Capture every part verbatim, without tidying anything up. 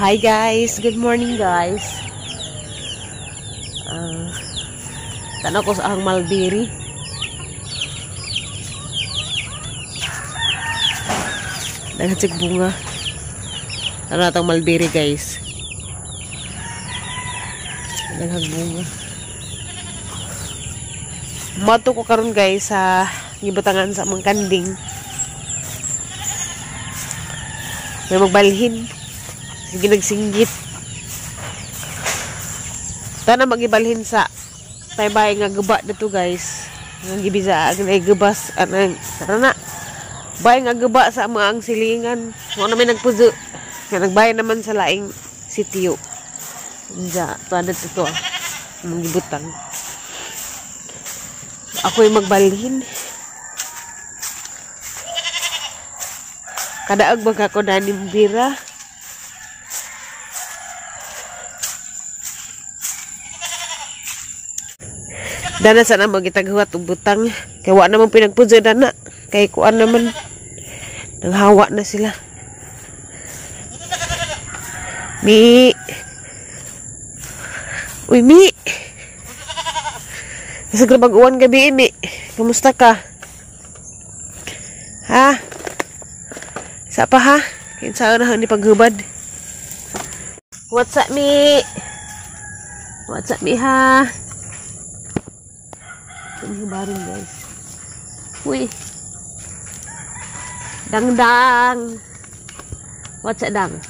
Hi guys, good morning guys. Uh, Tanaw ko sa ang mulberry. Naghatsig bunga. Ano natang mulberry guys? Naghag bunga. Mato ko karon guys sa gibutangan sa among kanding. May magbalhin. Sige nagsinggit. Tana magibalhin sa taybay nga guba dito guys. Nga gibisa ang gubas anang sarana. Bay nga guba sa mga ang silingan. Mo na may nagpuzo. Nga nagbay naman sa laing sitio. Diya, tuwa dito ah. Magibutang. Ako'y magbalhin. Kadaag baga ko na nimbira. Dana sana magitaghuat og butang. Kay wa naman pinagpudyo dana. Kay kuan naman nanghawa na sila. Mi. Uy, Mi. Sa grabag-uwan gabi, Mi. Kamusta ka? Ha? Sa pa ha? Kinsa na ni paghubad. What's up, Mi? What's up, Mi ha? Ini baru guys. Wih. Dang-dang. What's up, dang?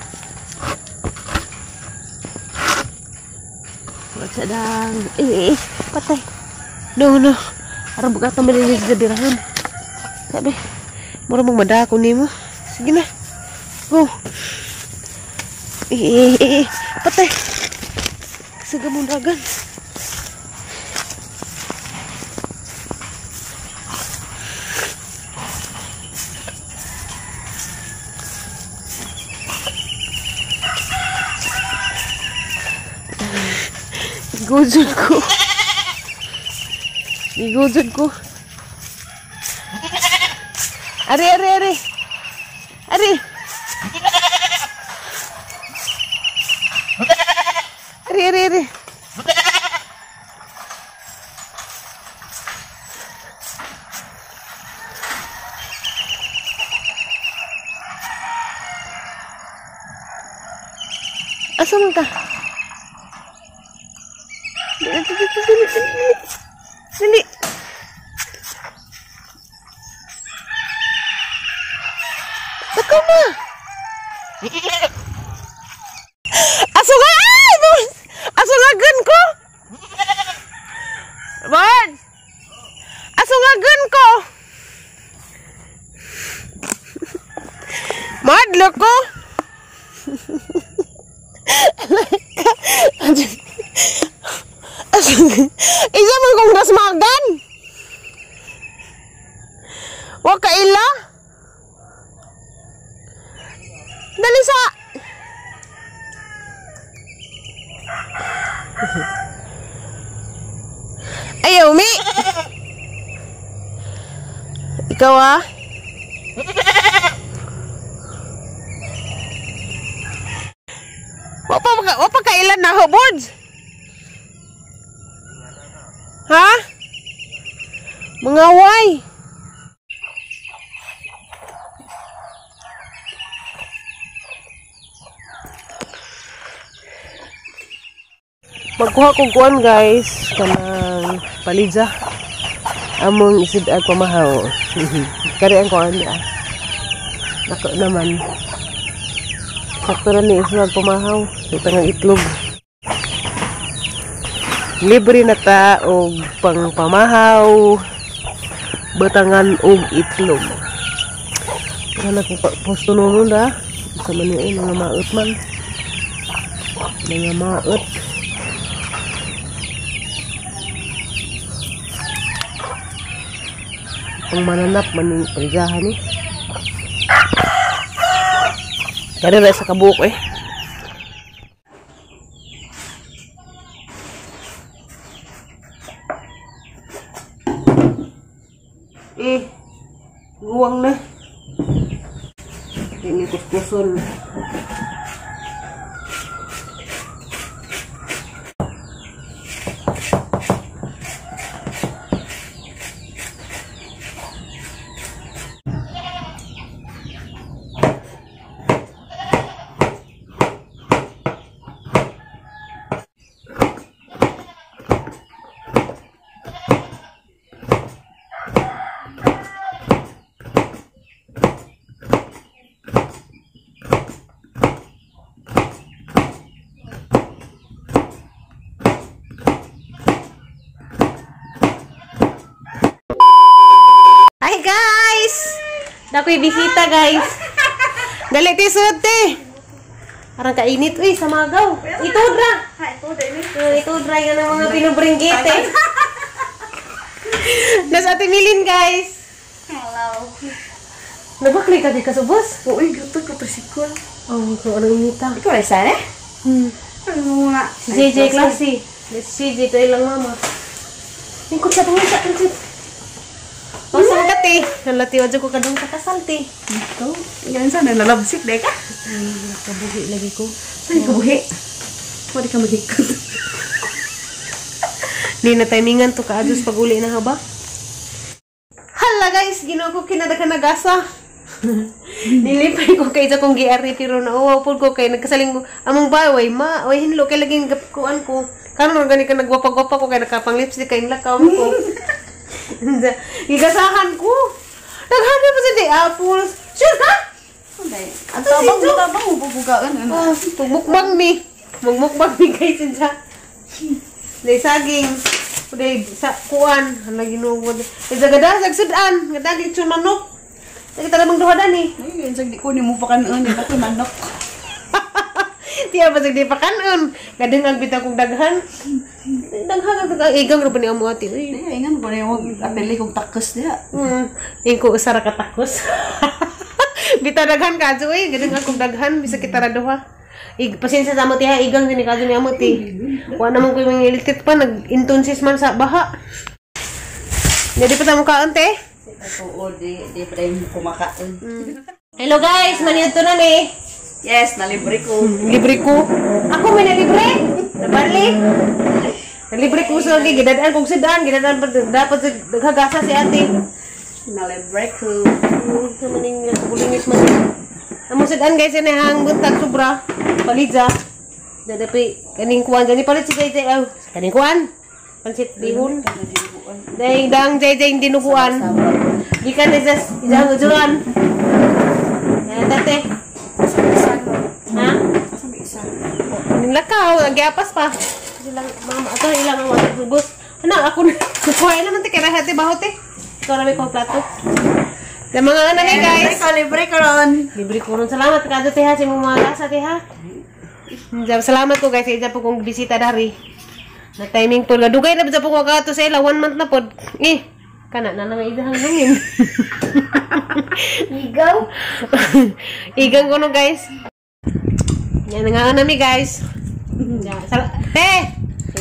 What's up, dang? Eh, eh, patay. No, no. Arang buka kami lilis sa birahan. Sabi, mura mong madako nimo. Sige na. Go. Eh, eh, eh, eh. Patay. Sagamong dagan. Iguzod ko. Iguzod ko. Ari, ari, ari. Ari. Ari, ari, ari. Asa man ka? Dili, dili, dili, dili. Dili. Takaw na. Asungan! Ay! Asungagan ko! Bon! Asungagan ko! Madlo ko! Isa mo kong nasmagan. Wa ka ila. Dali sa. Ayaw, Mi. Ikaw ah. Wa pa wa pa kailan na ho, boards. Ha? Mengawai. Magkuha kong kuan guys. Kanang palidza. Among isid at pamahaw. Kari ang kuan niya. Nako naman. Sakto na ni isid at pamahaw. Sa tangang itlog. Libre na ta og pang pamahaw, batangan og itlog. Kana ko posto noon da sa maniay mga maot man. Mga maot. Pang mananap maning parigahan ni. Kada na sa kabuk eh. Eh, guwang na. Ini kuskuson. Hi guys! Dakoy bisita guys. Dali ti sud ti. Arang kainit uy sa magaw. Itudra. Ha, ito din. Uh, itudra yan ang mga pinubringgit eh. Das ate Milin guys. Hello. Nabakli ka di kasubos? Uy, gusto ko to si Kul. Oh, ito ano inita. Ikaw ay sana? Hmm. Ano nga? Si J J klase. Si J J to ilang mama. Ingkot sa tungo sa tungo. Pasang ka ti. Nalati aja ko kadung kakasal ti. Ito. Yan sana nalabsik deh ka. Kabuhi lagi ko. Ay, kabuhi. Pwede ka magikot. Di na timingan to kaadus pag uli na haba. Hala guys, ginawa ko kinadakan nagasa. Nilipay ko kay sa kong giari pero nauwaw po ko kay nagkasaling ko among baway ma way hinlo kay laging kuan ko. Kanon gani ka nagwapa-gwapa ko kay nakapang lipstick kay lakaw ko. Igasahan ko. Naghanap pa sa di apples. Sure ka? Hindi. Ang tabang mo tabang mo bubugaan. Oh, mukbang mi. Magmukbang mi guys sinja. Dai saging. Dai sa kuan ana ginuod. Isa gada sagsudan, gadagig manok. Kita namang duha ni. Ay, sag di ko ni mo pa kanon ni ako manok. Tiya ba sag di pa kanon. Gadeng ang bitaw kong daghan. Daghan ang igang ra ba ni amo ati. Uy. Ay, ingan ko ni mo apeli kong takos diha. Hmm, ingko usara ka takos. Bitaw daghan ka jo uy, gadeng akong daghan bisa kita ra duha. Ig pasensya sa amo tiha igang ni kadto ni amo ti. Wa naman ko mangilitit pa nag-intonsis man sa baha. Jadi pa ta mo kaon te. Oo, di, di pa rin kumakain. Hello guys, maniadto na ni. Yes, nalibre ko. Libre ko. Ako may nalibre. Nabarli. Nalibre ko sa lagi. Gidadaan kong sidaan. Gidadaan pa dapat naghagasa si ate. Nalibre ko. Hmm, samaning bulingis man. Amo sidaan guys, yan hang buntag sobra. Palidza. Dadapi, kaning kuwan. Dani palit si J J. Oh, kaning kuwan. Pansit bihon. Dahil dang J J yung dinuguan. Gikan na jas, isang ujuran. Yan, tate. Ha? Yung lakaw, nag-iapas pa. Ilang, mama, ito ilang ang mga subos. Ano, ako na, kukuhain naman te, kaya hati bahot te. Ito na may kong plato. Sa mga anak eh, guys. Libre ko, libre ko ron. Libre ko ron. Salamat ka te ha, si mga lasa te ha. Salamat ko guys, isa po kong bisita dari. Na timing po, dugay na ba po ko ka sa ila, one month na po. Eh, kana na lang idahang hangin. Igaw. Igang ko no guys. Yan nga nami guys. Sal te.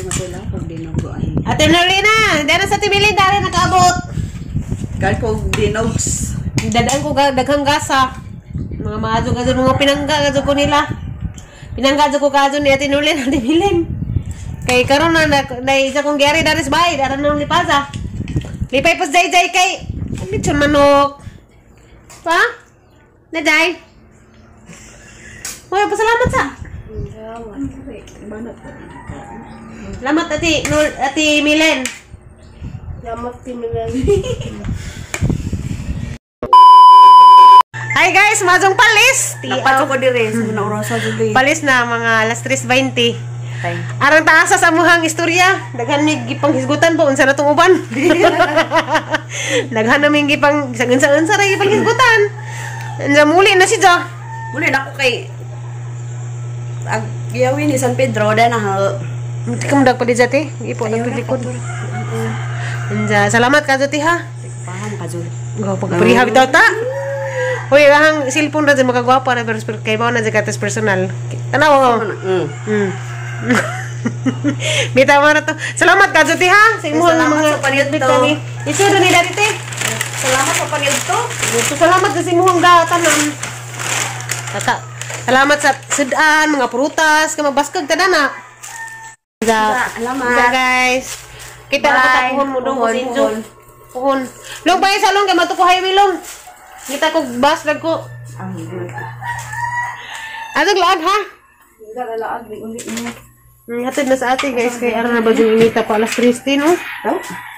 Ate Nolina, dara sa Timili dali nakaabot. Kal ko dinogs. Dadaan ko daghang gasa. Mga maadyo-adyo mga pinangga adyo ko nila. Pinangga adyo ko kadyo ni Ate Nolina Timilin. Kay karon na na isa kong gyari dari sa bahay, dara nang lipaza. Lipay pas J J kay lechon manok. Pa? Na Jay. Hoy, pasalamat sa. Salamat ati, Nul, ati Milen. Salamat ati Milen. Hi guys, majong palis. Napato ko dire sa una oras sa juli. Palis na mga alas tres twenty. Arang taasa sa muhang istorya, daghan mi gipang hisgutan po unsa na tong uban. Daghan na mi gipang unsa-unsa ra gipang hisgutan. Nya muli na si Jo. Muli na ko kay ag giyawin ni San Pedro da na ha. Hindi ka madag pa di jati. Ipo na tulikod. Nya salamat ka jati ha. Paham ka jud. Go pagpariha bitaw ta. Hoy, rahang cellphone ra makagwapa na pero kay mao na jagates personal. Tanaw. Mm. Mm. Bitaw mo na to. Salamat ka jati ha. Sa imo nga mga panidto. Ito do ni dati te. Salamat sa panidto. Salamat sa imong tanan. Tata. Salamat sa sudan, mga prutas, kay mabaskag tadana. Salamat. Ja guys. Kita na ta puhon mo dong sinjo. Puhon. Long pa sa long kay matuko highway long. Kita ko bus lag ko. Ang good. Adog laag ha. Dara laag ni uli mo. Mm, hatid na sa ate guys kay ara na ba yung inita pa alas Tristin oh. Oh.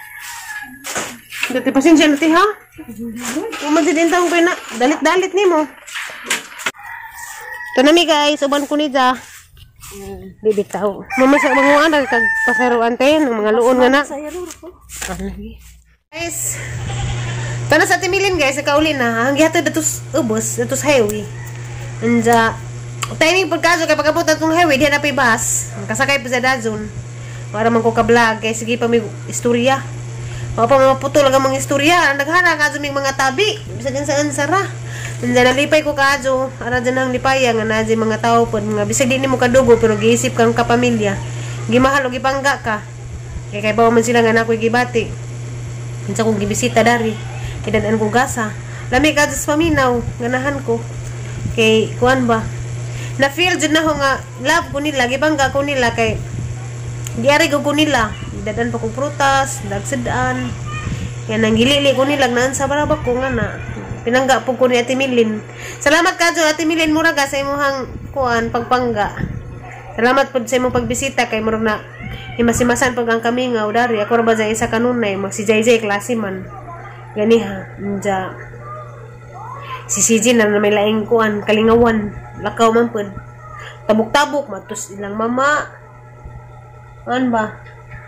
Dati pasensya na ti ha. Umansin din taong pina. Dalit-dalit ni mo. Ito na mi guys. Uban ko ni Ja. Di bitaw. Mamasa mga anak kag pasaruan tayo ng mga luon nga na. Ah, lagi. Guys. Kana sa Timilin guys, sa kauli na, ang gihatod datos ubos, datos highway. Anja, timing pagkaso kay pagkabutan tong highway, diha na pay bus. Kasakay pa sa dazon. Para man ko ka-vlog, kay sige pa may istorya. Mga pa mga putol lang mga istorya. Naghana ka may mga tabi. Bisag saan sara. Anja, nalipay ko kaadyo. Ara dyan ang lipaya nga na dyan mga tao po. Nga, bisag di ni mo kadugo, pero giisip kang kapamilya. Gimahal o gipangga ka. Kay kay bawa man sila nga na ako'y gibati. Anja kong gibisita dari. Kidadaan ko gasa. Lami ka sa paminaw. Ganahan ko. Kay, kuan ba? Na-feel dyan na ho nga, love ko nila. Gibangga ko nila kay, diari ko ko nila. Kidadaan pa kong prutas, dagsadaan. Yan, ang gilili ko nila. Naan sa barabak ko nga na. Pinangga po ko ni Ate Milin. Salamat ka dyan, Ate Milin Muraga, sa imuhang kuan, pagpangga. Salamat po sa imong pagbisita kay murag na himasimasan pag ang kami nga, udari. Ako ra ba dyan isa kanunay, mag si Jay Jay, klase man. Ganiha, nja. Si C J na na may laing kuan, kalingawan, lakaw man pud. Tabuk-tabuk, matus ilang mama. Ano ba?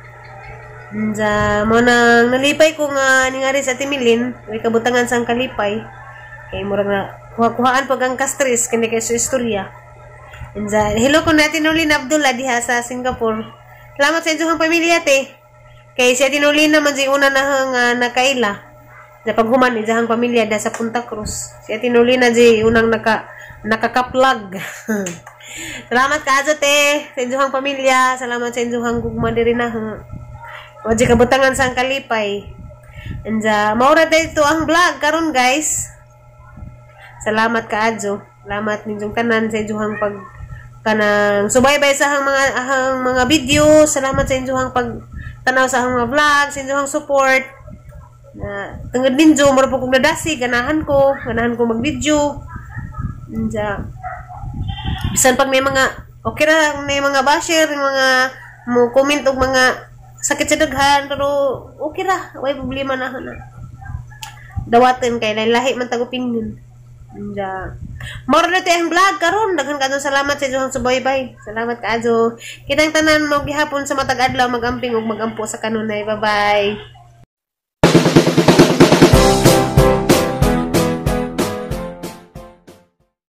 Nja, mo nang nalipay ko nga ningari sa Timilin, may kabutangan sang kalipay. Kay murag na, kuha-kuhaan pag ang kastres, kani kay sa istorya. Nja, hello ko natin Tinulin Abdullah diha sa Singapore. Salamat sa inyong pamilya, te. Kay si Tinulin naman si una na hang uh, nakaila. Sa paghuman ni jahang pamilya da sa Punta Cruz. Si Tinulin na di unang naka nakaka-plug. Salamat ka te sa inyong pamilya. Salamat sa inyong gugma diri na. Waji kabutangan sang kalipay. Anja, maura dito ang vlog karon guys. Salamat ka adjo. Salamat ninyong tanan sa inyong pag kanang subaybay sa hang mga hang mga video. Salamat sa inyong pag tanaw sa hang mga vlog, sa inyong support. Na tungod ninyo mura po kong nadasi, ganahan ko ganahan ko mag-video. Anja, bisan pag may mga okay ra may mga basher, mga mo comment og mga sakit sa daghan, pero okay ra, way problema na na dawaten kay lahi man tag opinion. Anja, mora na tayo ang vlog karon. Daghan kadto salamat sa inyong subaybay. Salamat kaadto. Kitang tanan mo gihapon sa matag adlaw magamping ug magampo sa kanunay. Bye bye.